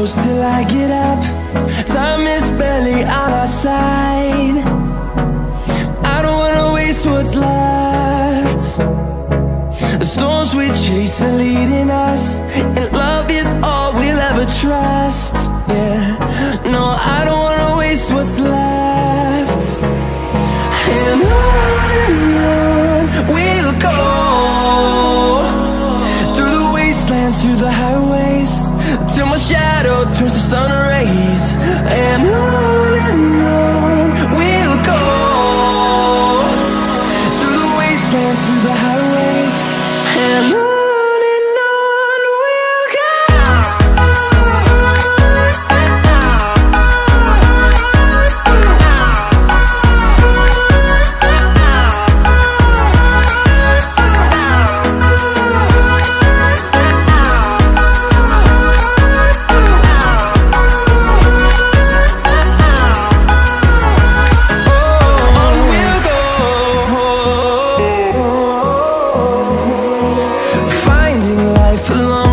close till I get up. Time is barely on our side. I don't wanna waste what's left. The storms we chase are leading us, and love is all we'll ever trust. Yeah, no, I don't wanna waste what's left. And on we'll go, through the wastelands, through the highways, till my shadow turns to sun rays. And on we'll go, through the wastelands, through the highways, and on. Along